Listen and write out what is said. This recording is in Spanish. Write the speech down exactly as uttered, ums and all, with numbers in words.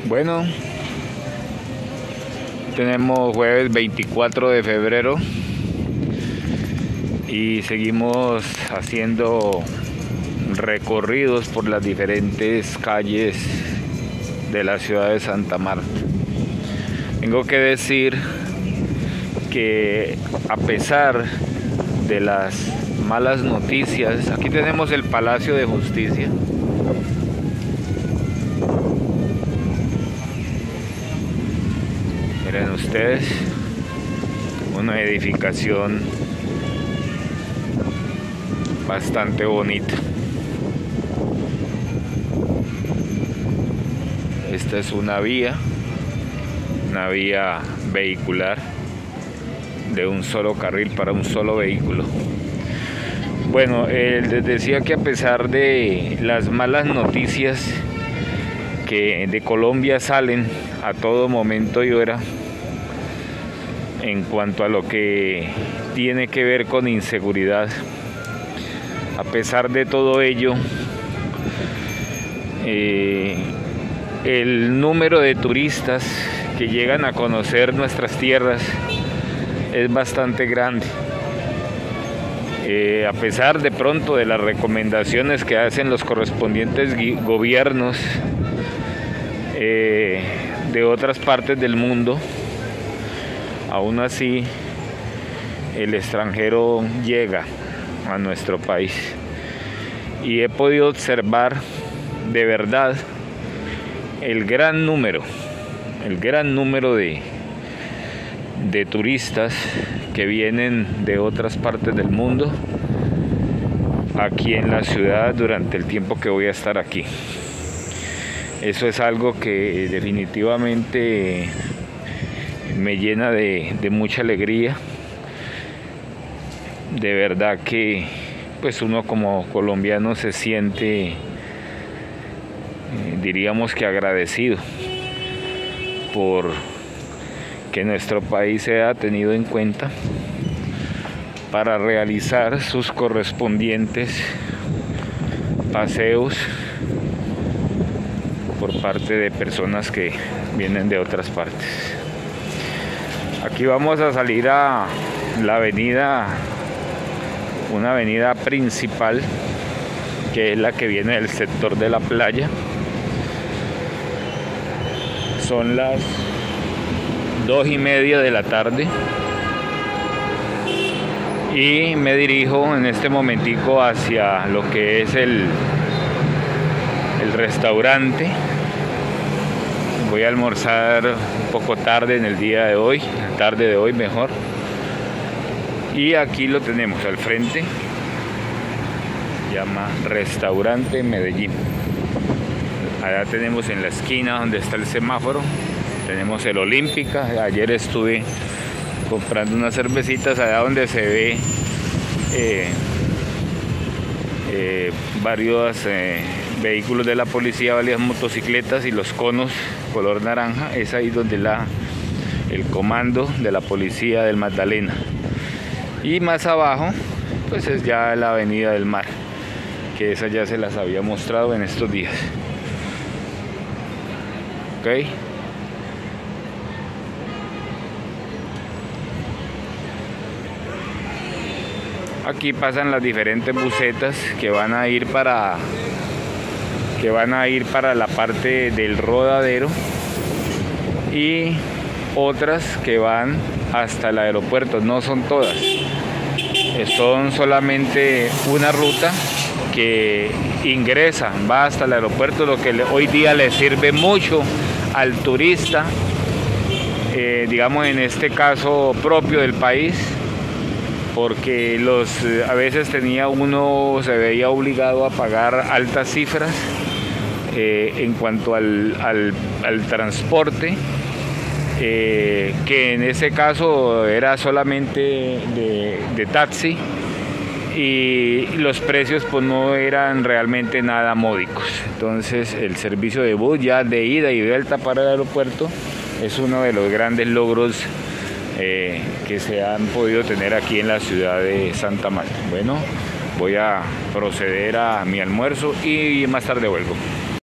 Bueno, tenemos jueves veinticuatro de febrero y seguimos haciendo recorridos por las diferentes calles de la ciudad de Santa Marta. Tengo que decir que a pesar de las malas noticias, aquí tenemos el Palacio de Justicia. Miren ustedes, una edificación bastante bonita. Esta es una vía, una vía vehicular de un solo carril para un solo vehículo. Bueno, eh, les decía que a pesar de las malas noticias que de Colombia salen a todo momento y hora en cuanto a lo que tiene que ver con inseguridad, a pesar de todo ello, eh, el número de turistas que llegan a conocer nuestras tierras es bastante grande. Eh, a pesar de pronto de las recomendaciones que hacen los correspondientes gobiernos eh, de otras partes del mundo, aún así el extranjero llega a nuestro país. Y he podido observar de verdad el gran número, el gran número de, de turistas que vienen de otras partes del mundo aquí en la ciudad durante el tiempo que voy a estar aquí. Eso es algo que definitivamente me llena de, de mucha alegría. De verdad que pues uno como colombiano se siente, eh, diríamos que agradecido por que nuestro país sea tenido en cuenta para realizar sus correspondientes paseos por parte de personas que vienen de otras partes. Aquí vamos a salir a la avenida, una avenida principal, que es la que viene del sector de la playa. Son las dos y media de la tarde y me dirijo en este momentico hacia lo que es el, el restaurante. Voy a almorzar un poco tarde en el día de hoy, la tarde de hoy mejor. Y aquí lo tenemos al frente, se llama Restaurante Medellín. Allá tenemos en la esquina donde está el semáforo, tenemos el Olímpica. Ayer estuve comprando unas cervecitas allá donde se ve eh, eh, varios eh, vehículos de la policía, varias motocicletas y los conos color naranja. Es ahí donde la, el comando de la policía del Magdalena. Y más abajo pues es ya la Avenida del Mar, que esa ya se las había mostrado en estos días. Ok. Aquí pasan las diferentes busetas que van a ir para que van a ir para la parte del Rodadero y otras que van hasta el aeropuerto. No son todas, son solamente una ruta que ingresa, va hasta el aeropuerto, lo que hoy día le sirve mucho al turista, eh, digamos en este caso propio del país, porque los a veces tenía uno, se veía obligado a pagar altas cifras eh, en cuanto al, al, al transporte, eh, que en ese caso era solamente de, de taxi, y los precios pues no eran realmente nada módicos. Entonces el servicio de bus ya de ida y vuelta para el aeropuerto es uno de los grandes logros eh, que se han podido tener aquí en la ciudad de Santa Marta. Bueno, voy a proceder a mi almuerzo y más tarde vuelvo.